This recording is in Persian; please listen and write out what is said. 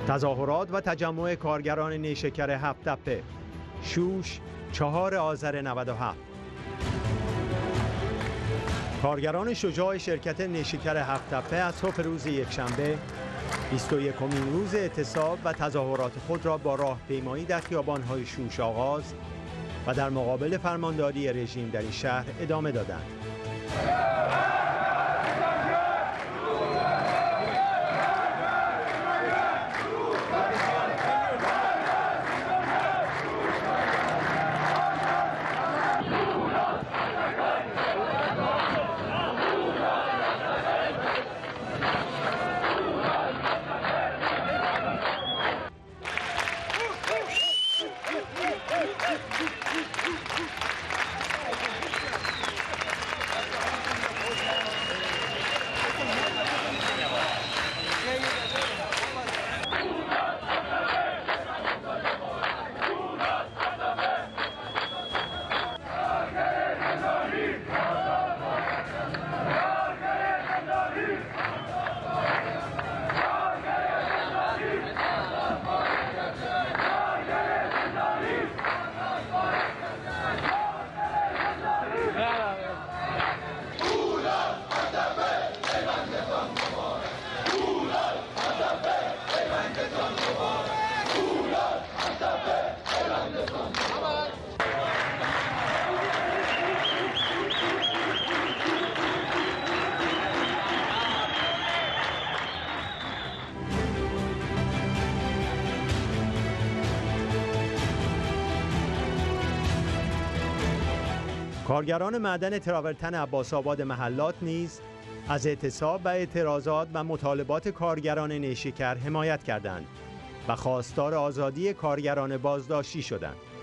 تظاهرات و تجمع کارگران نیشکر هفت‌تپه شوش 4 آذر 97. کارگران شجاع شرکت نیشکر هفت‌تپه از صبح روز یکشنبه 21مین روز اعتصاب و تظاهرات خود را با راهپیمایی در خیابان‌های شوش آغاز و در مقابل فرمانداری رژیم در این شهر ادامه دادند. کارگران معدن تراورتن عباس‌آباد محلات نیز از اعتصاب و اعتراضات و مطالبات کارگران نیشکر حمایت کردند و خواستار آزادی کارگران بازداشتی شدند.